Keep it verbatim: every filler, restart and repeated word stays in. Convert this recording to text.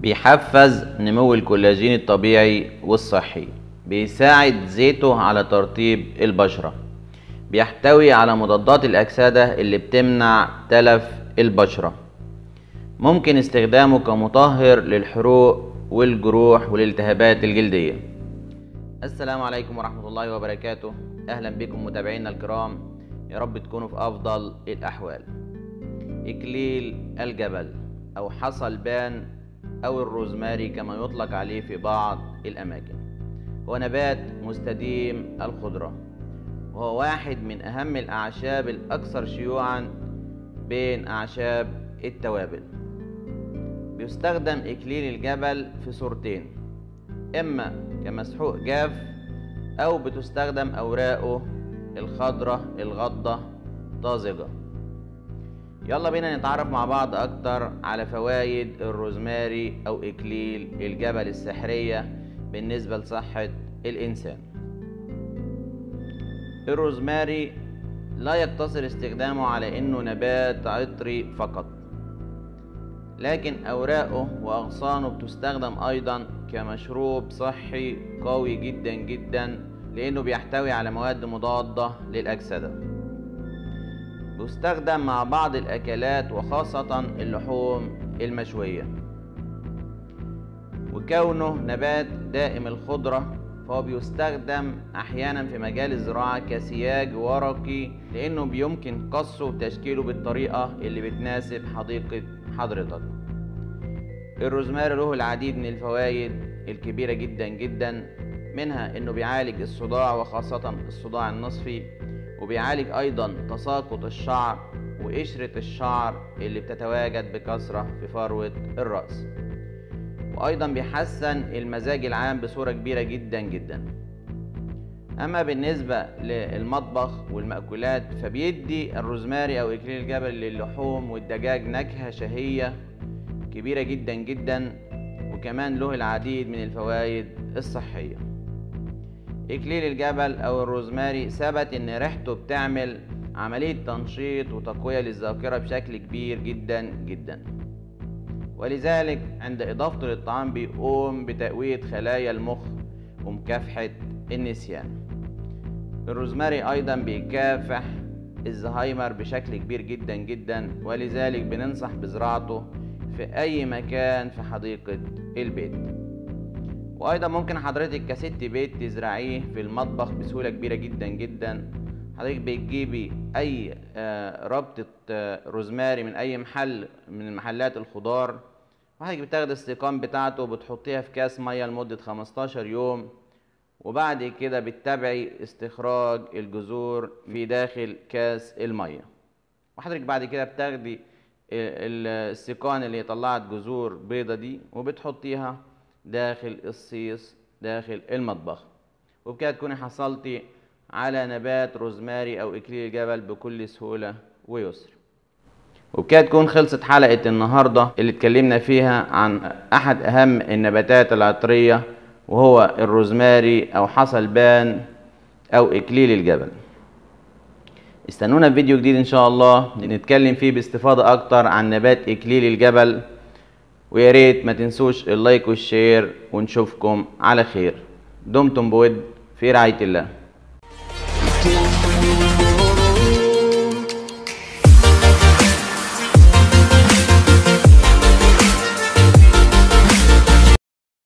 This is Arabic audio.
بيحفز نمو الكولاجين الطبيعي والصحي، بيساعد زيته على ترطيب البشرة، بيحتوي على مضادات الأكسدة اللي بتمنع تلف البشرة. ممكن استخدامه كمطهر للحروق والجروح والالتهابات الجلدية. السلام عليكم ورحمة الله وبركاته. أهلا بكم متابعينا الكرام، يا رب تكونوا في أفضل الأحوال. إكليل الجبل أو حصى البان أو الروزماري كما يطلق عليه في بعض الأماكن، هو نبات مستديم الخضرة، وهو واحد من أهم الأعشاب الأكثر شيوعا بين أعشاب التوابل. بيستخدم إكليل الجبل في صورتين، إما كمسحوق جاف أو بتستخدم أوراقه الخضرة الغضة طازجة. يلا بينا نتعرف مع بعض أكتر على فوائد الروزماري أو إكليل الجبل السحرية بالنسبة لصحة الإنسان. الروزماري لا يقتصر استخدامه على إنه نبات عطري فقط، لكن أوراقه وأغصانه بتستخدم أيضا كمشروب صحي قوي جدا جدا، لأنه بيحتوي على مواد مضادة للأكسدة. بيستخدم مع بعض الأكلات وخاصة اللحوم المشوية، وكونه نبات دائم الخضرة فهو بيستخدم أحيانا في مجال الزراعة كسياج ورقي، لأنه بيمكن قصه وتشكيله بالطريقة اللي بتناسب حديقة حضرتك. الروزماري له العديد من الفوائد الكبيرة جدا جدا، منها انه بيعالج الصداع وخاصة الصداع النصفي، وبيعالج ايضا تساقط الشعر وقشرة الشعر اللي بتتواجد بكثرة في فروة الرأس، وايضا بيحسن المزاج العام بصورة كبيرة جدا جدا. اما بالنسبة للمطبخ والمأكولات فبيدي الروزماري او اكليل الجبل للحوم والدجاج نكهة شهية كبيرة جدا جدا، وكمان له العديد من الفوائد الصحية. إكليل الجبل أو الروزماري ثبت إن ريحته بتعمل عملية تنشيط وتقوية للذاكرة بشكل كبير جدا جدا، ولذلك عند إضافته للطعام بيقوم بتقوية خلايا المخ ومكافحة النسيان. الروزماري أيضا بيكافح الزهايمر بشكل كبير جدا جدا، ولذلك بننصح بزراعته في أي مكان في حديقة البيت. وأيضا ممكن حضرتك كست بيت تزرعيه في المطبخ بسهولة كبيرة جدا جدا. حضرتك بتجيبي أي ربطة روزماري من أي محل من محلات الخضار، وحضرتك بتاخد السيقان بتاعته وبتحطيها في كاس مية لمدة خمستاشر يوم، وبعد كده بتتابعي استخراج الجذور في داخل كاس المية. وحضرتك بعد كده بتاخدي السيقان اللي طلعت جذور بيضة دي وبتحطيها داخل الصيص داخل المطبخ، وبكده تكوني حصلتي على نبات روزماري او اكليل الجبل بكل سهولة ويسر. وبكده تكون خلصت حلقة النهاردة اللي اتكلمنا فيها عن احد اهم النباتات العطرية، وهو الروزماري او حصى البان او اكليل الجبل. استنونا في فيديو جديد ان شاء الله نتكلم فيه باستفاضة اكتر عن نبات اكليل الجبل، ويا ريت ما تنسوش اللايك والشير، ونشوفكم على خير. دمتم بود في رعاية الله.